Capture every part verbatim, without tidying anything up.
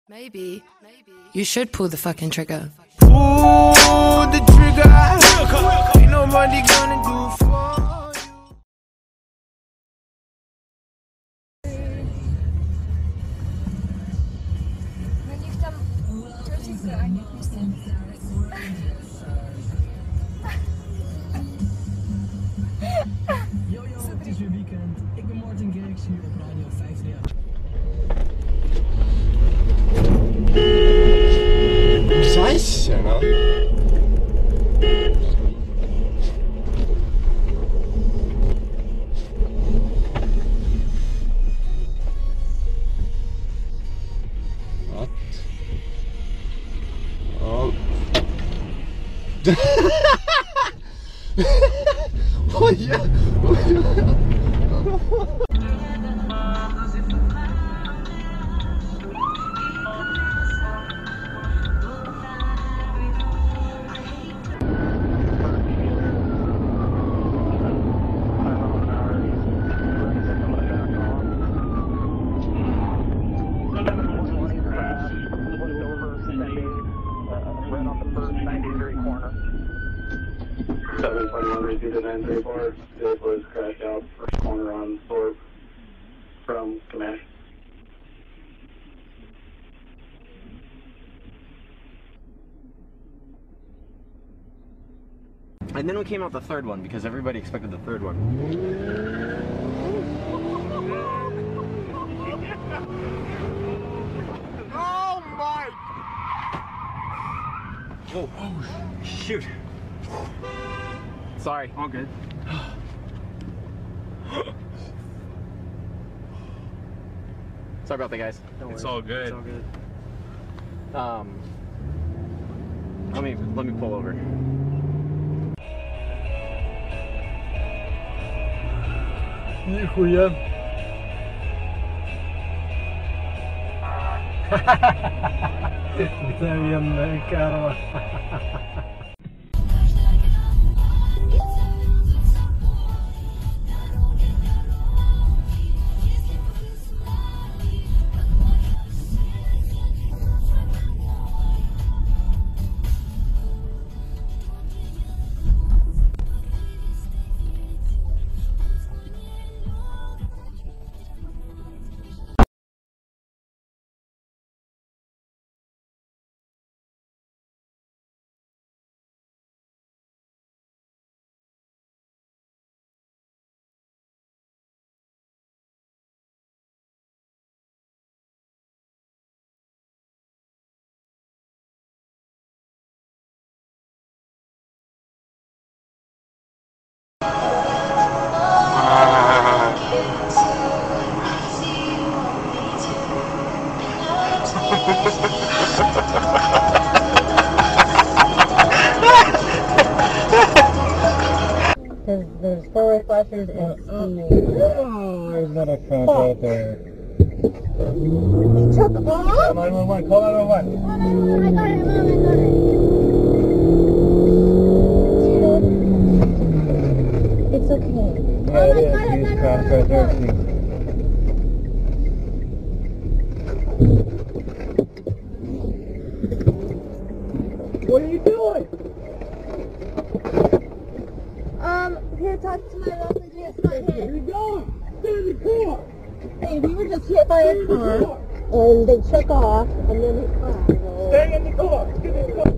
Maybe, maybe you should pull the fucking trigger. Pull the trigger. Ain't nobody gonna do for you. Yo yo, het is weer weekend. Ik ben Martin Garrix hier op Radio vijf drie acht. Scheiße, ne? What? Oh. Oh ja. Oh ja. seven twenty-one, repeat to nine three four. Vehicle is crashed out, first corner on Thorpe from Command. And then we came out the third one because everybody expected the third one. Oh my! Oh, oh shoot. Sorry. All good. Sorry about that, guys. Don't It's worry. all good. It's all good. Um, let me let me pull over. Nee, goeie. Dit zijn weer een karma. There's, there's four-way flashers and Oh, there's another crash right there. he took off? nine one one, call nine one one. Oh my god, oh my god. It's okay. Yeah, it is. He's crashed right there. See. What are you doing? Um, here, talk to my lovely just got Where hit. are you going? Stay in the car. Hey, we were just hit by a car, and they took off, and then he crashed. Stay in the car. Get in the car.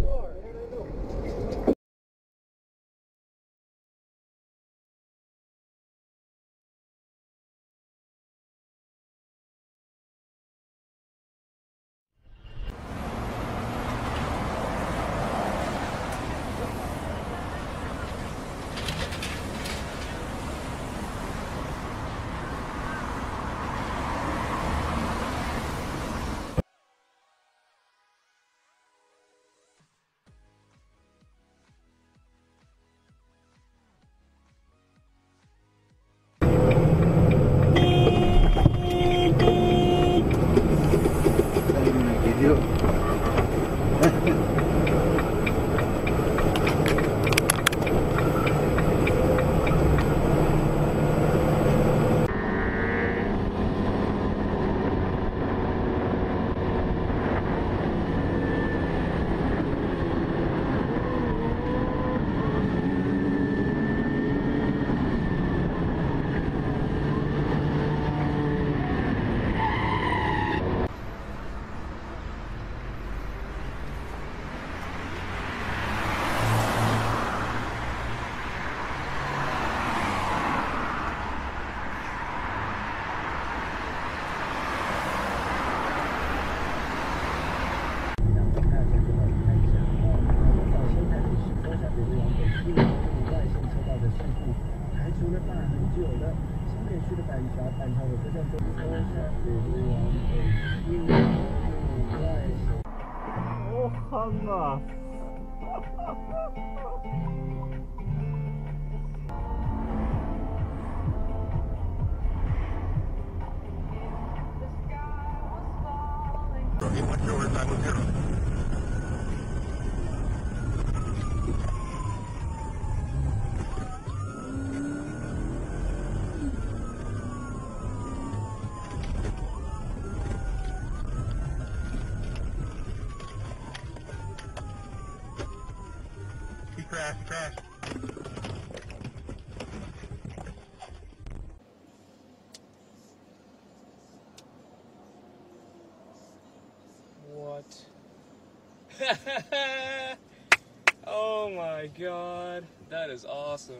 是有的，新北市的板桥板桥火车站周边都是哦，夯啊！ Crash, crash. What? Oh my god, that is awesome.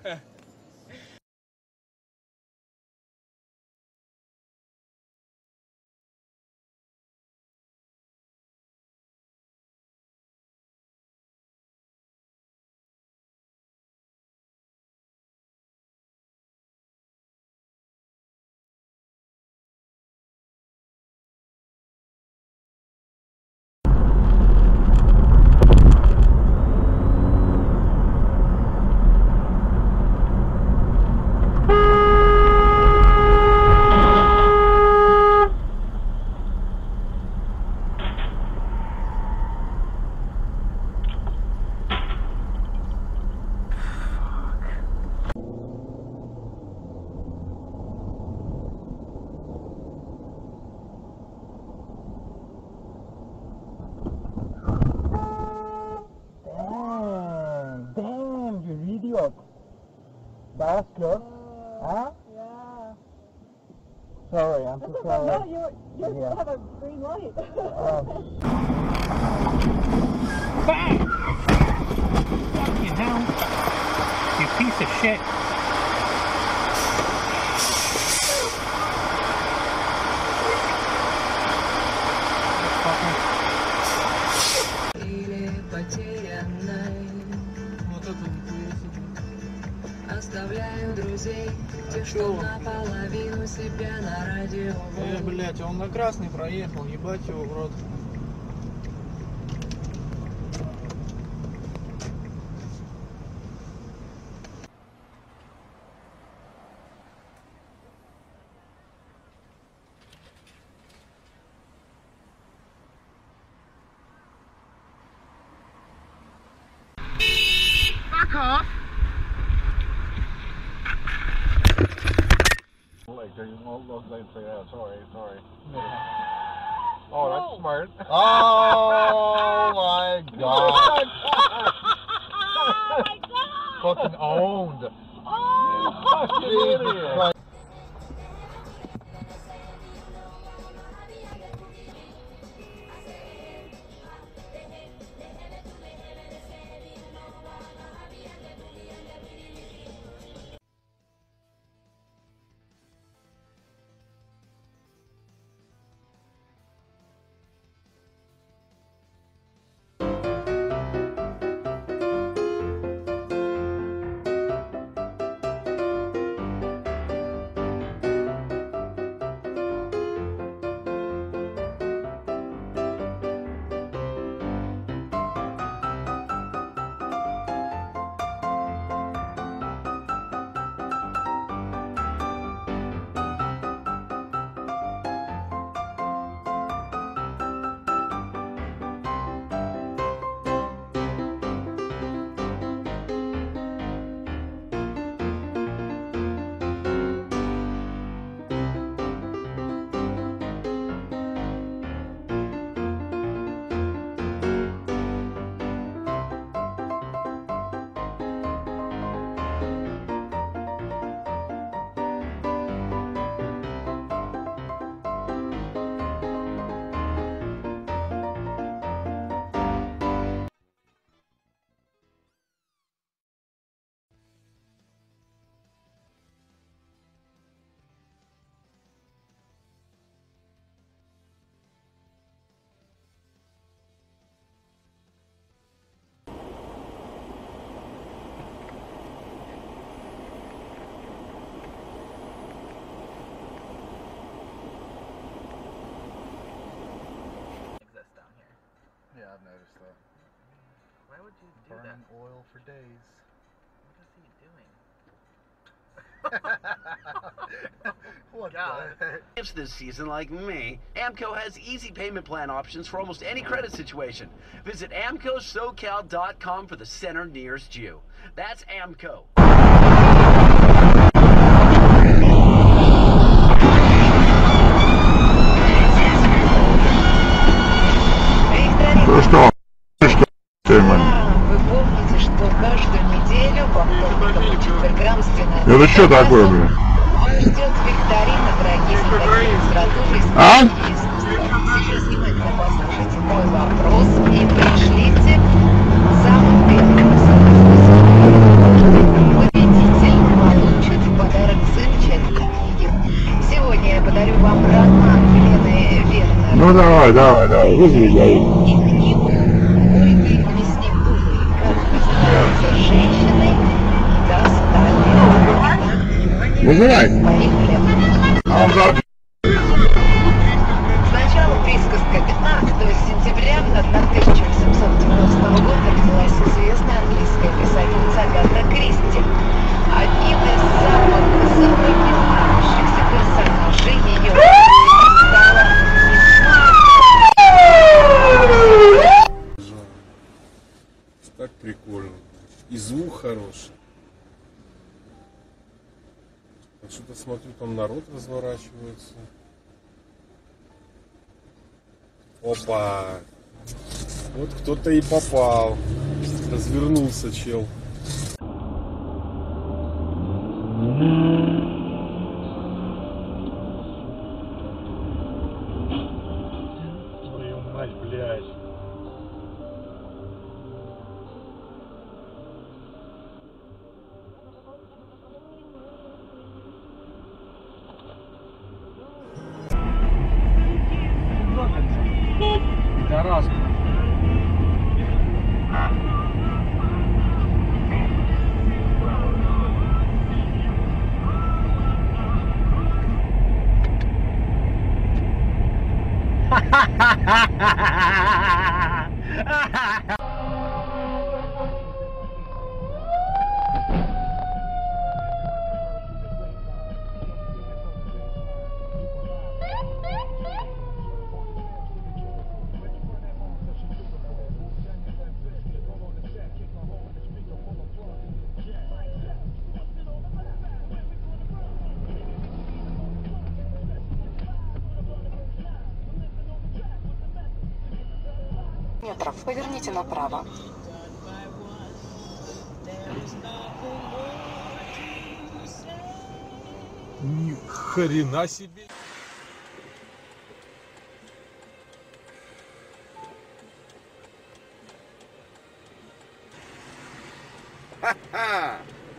Damn, you idiot! Bastard! Huh? Yeah. Sorry, I'm so sorry. No, you you Yeah. have a green light. Um, You know, you piece of shit. Оставляю друзей, те, что наполовину себя на радио. Э, блять, он на красный проехал, ебать его в рот. Fuck off! Like, they all those things say, yeah, sorry, sorry. Oh, that's smart. oh my god! Fucking owned. Oh, Jesus Christ. I've noticed that. Why would you do Burning that? oil for days. What God. It's this season like me. Amco has easy payment plan options for almost any credit situation. Visit amco socal dot com for the center nearest you. That's Amco. Вы помните, что каждую неделю по вторникам и четвергам стена Это что такое, блин? ждет викторина, дорогие знатоки литературы и А? искусства. Сейчас внимательно послушайте мой вопрос и пришлите самым длинным победитель получит в подарок замечательной книги. Сегодня я подарю вам роман Елены Вернер. Ну давай, давай, давай, выдвигай. И книгу Ольги Мясниковой «Как называются женщины» и достали. Вызывай. Сначала присказка. пятнадцатого сентября тысяча восемьсот девяностого года родилась известная английская писательница Агата Кристи. Одним из самых запоминающихся персонажей ее стала Так прикольно. И звук хороший. Что-то смотрю, там народ разворачивается. Опа! Вот кто-то и попал. Развернулся чел. Твою мать, блядь. Пидораска. метров. Поверните направо. Ни хрена себе. Ха-ха!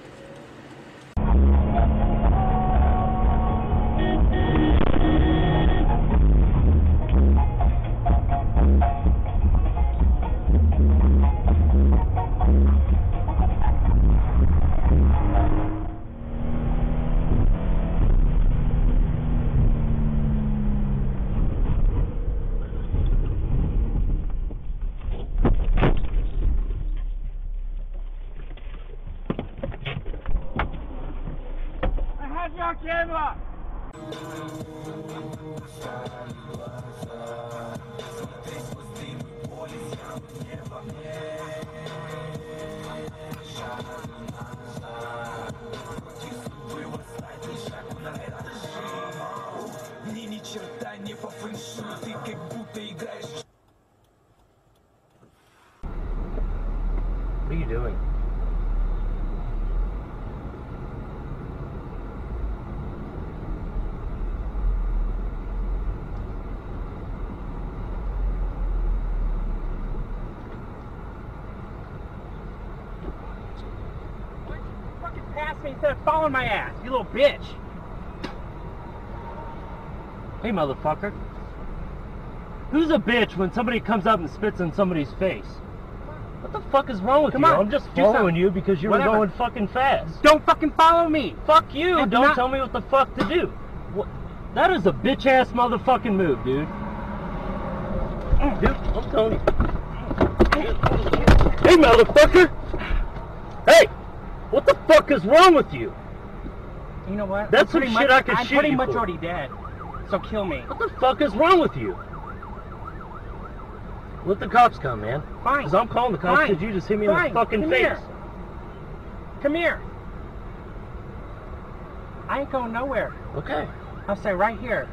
Camera! Мне ни черта не по фэншую, ты как будто играешь. What are you doing? Pass me instead of following my ass, you little bitch. Hey, motherfucker. Who's a bitch when somebody comes up and spits in somebody's face? What the fuck is wrong with Come you? on, I'm just do following something. you because you Whatever. were going fucking fast. Don't fucking follow me. Fuck you. And Don't not- tell me what the fuck to do. What? That is a bitch ass motherfucking move, dude. Dude, I'm telling you. Hey, motherfucker! Hey! What the fuck is wrong with you? You know what? That's some I'm shit much, I could I'm shoot pretty you much for. already dead. So kill me. What the fuck is wrong with you? Let the cops come, man. Fine. Because I'm calling the cops Fine. because you just hit me Fine. in the fucking Come face. Here. Come here. I ain't going nowhere. Okay. I'll stay right here.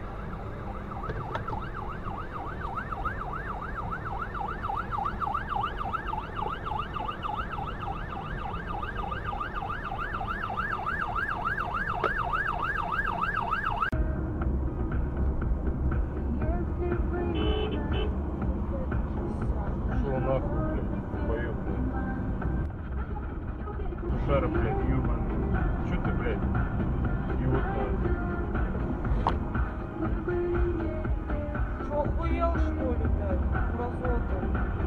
Шо нахуй, блядь, поёб, блядь. Шара, блядь, ёбаный. Чё ты, блядь, идиот, нахуй? Что, охуел, что ли, блядь? Мразота.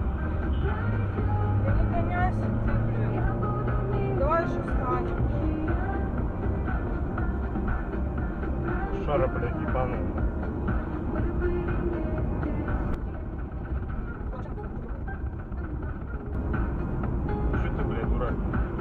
Да не гоняйся ты, блядь. Давай еще скачем. Шара, блядь, ебаный. Чё ты, блядь, дурак?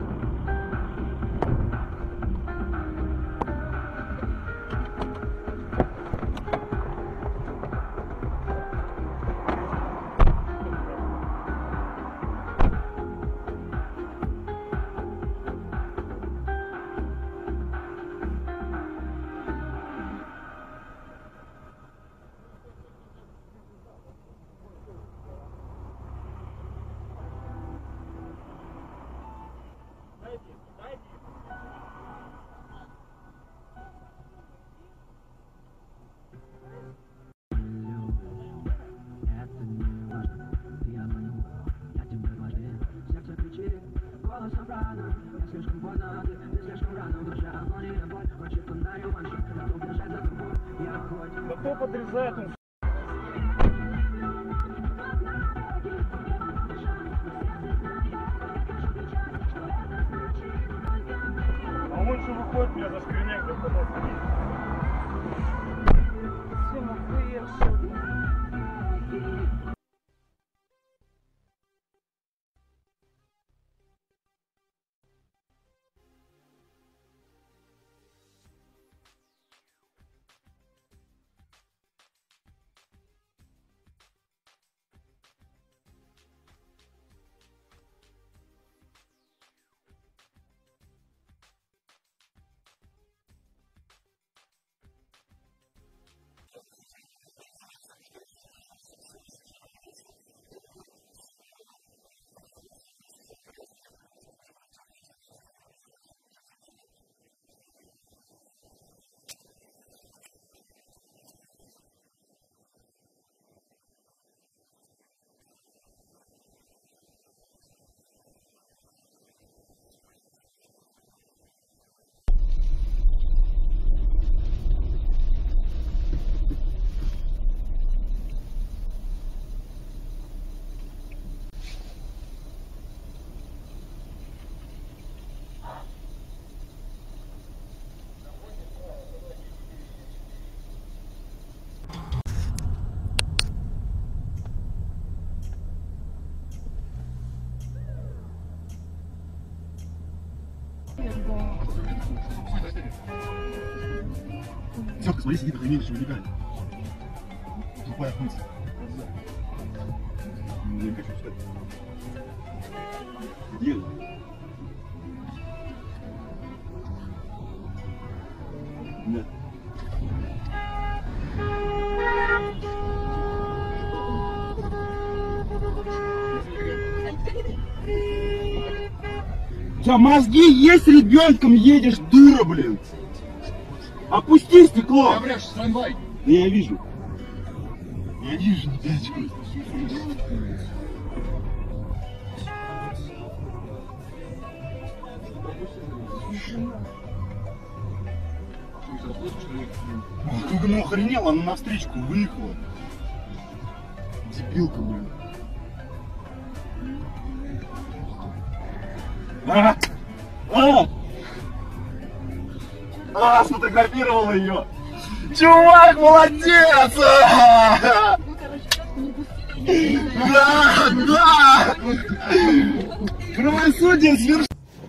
Да кто подрезает он? А он что выходит, меня за скверняк, да потом. Всем охуел, что ли? Тётка, смотри, сидит, охренеть, что убегает. Тупая хуйца. Я не хочу встать. Где она? Нет. У тебя мозги есть, ребенком едешь, дура, блин. Опусти стекло. Я врешь, трамвай. Да я вижу. Я вижу, не пячку. Как ну охренела, она на встречку выехала. Дебилка, блин. А! А! А, сфотографировала ее! Чувак, молодец! Да, да! Правосудие свершилось!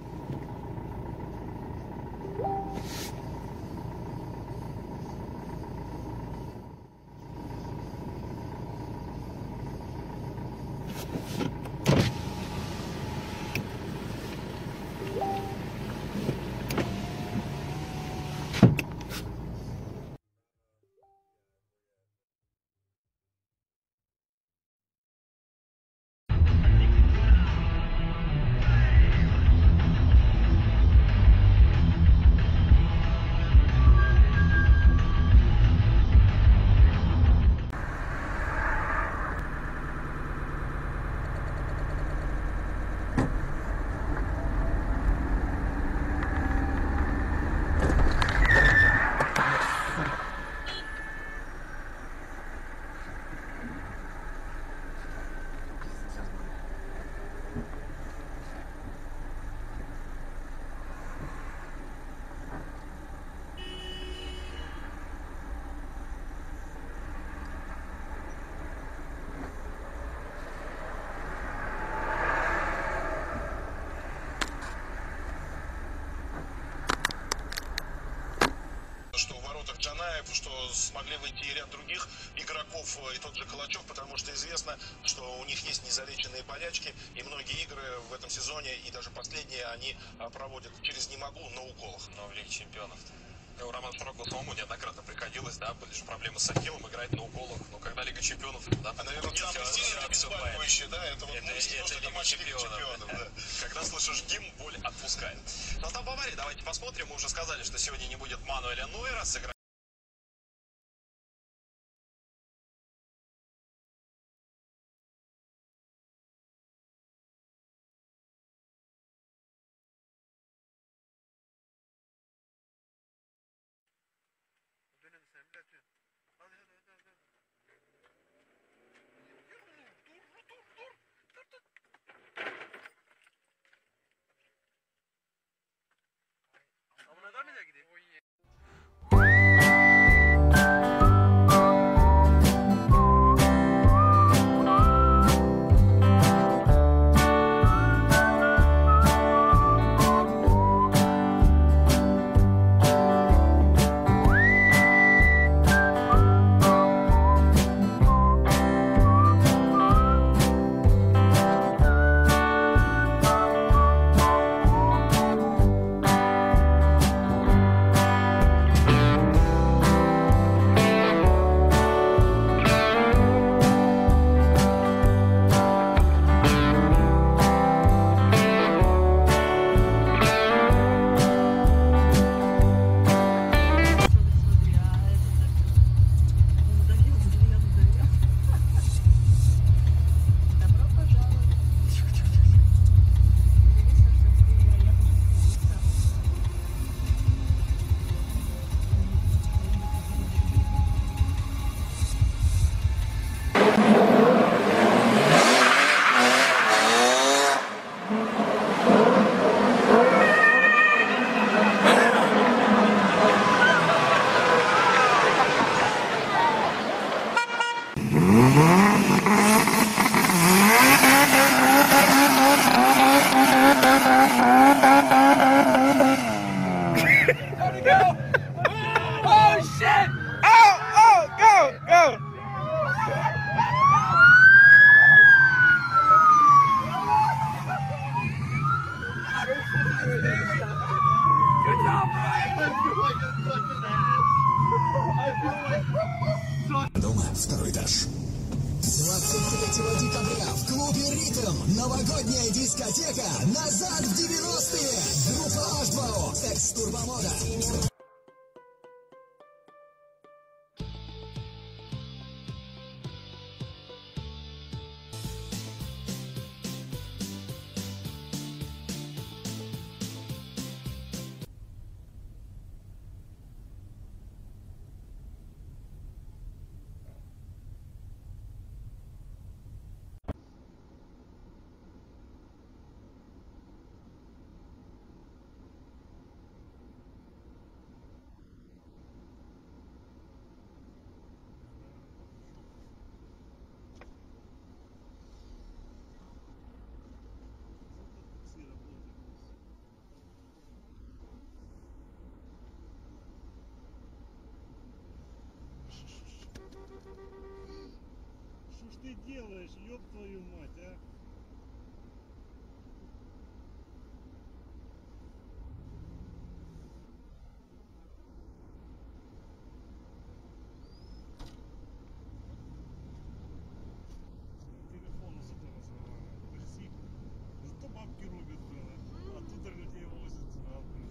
Что в воротах Джанаев, что смогли выйти и ряд других игроков, и тот же Калачев, потому что известно, что у них есть незалеченные болячки, и многие игры в этом сезоне, и даже последние, они проводят через «не могу» на уколах. Но в Лиге чемпионов ну, Роману Широкову самому неоднократно приходилось, да, были же проблемы с Ахиллом, играть на уколах. Но когда Лига чемпионов, да, а, наверное, там стиль обезболивающий, да, это вот это, мысли, это, это Лига чемпионов, чемпионов да. Когда слышишь гимн, боль отпускает. Но там Бавария, давайте посмотрим. Мы уже сказали, что сегодня не будет Мануэля Нойера, сыграть. Дома, второй этаж. двадцать третьего декабря в клубе «Ритм» новогодняя дискотека «Назад в девяностые». Группа эйч два о, экс-турбомода. ты делаешь, ёб твою мать, а? Телефон зато разговаривает. Мерси. Зато бабки рубят, блин. А тут людей возят, а, блин.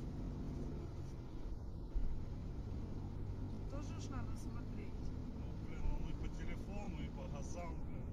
Тоже ж надо смотреть. Ну, блин, он и по телефону, и по газам, блин.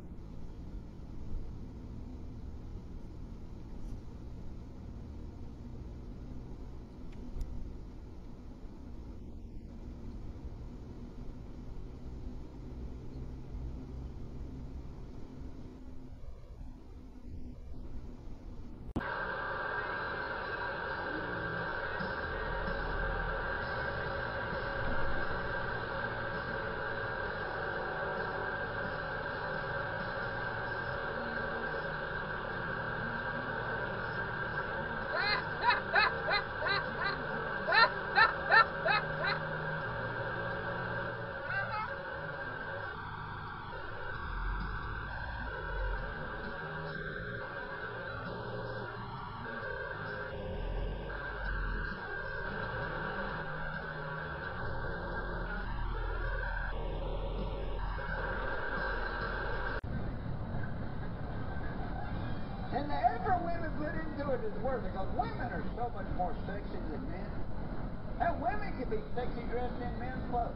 And the effort women put into it is worth it, because women are so much more sexy than men. And women can be sexy dressed in men's clothes.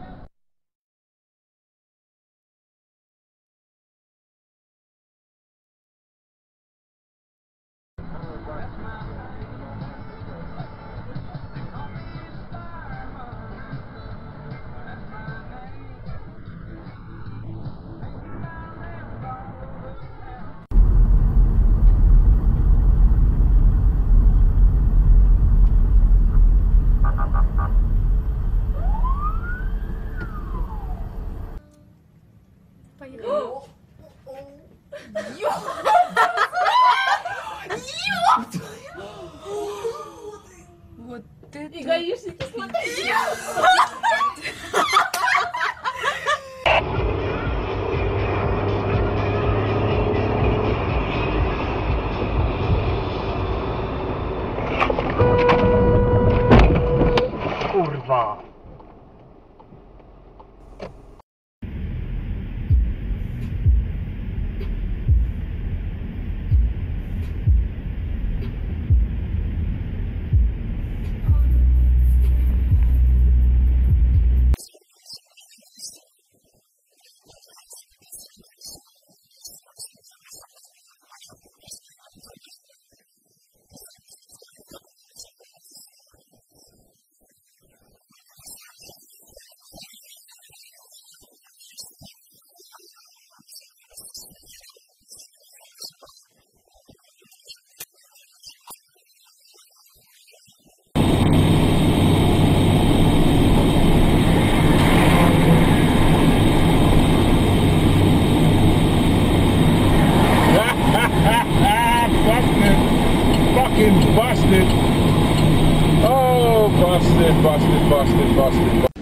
Вот это... И гаишники смотрели. Kurwa. Fucking busted. Oh, busted, busted, busted, busted.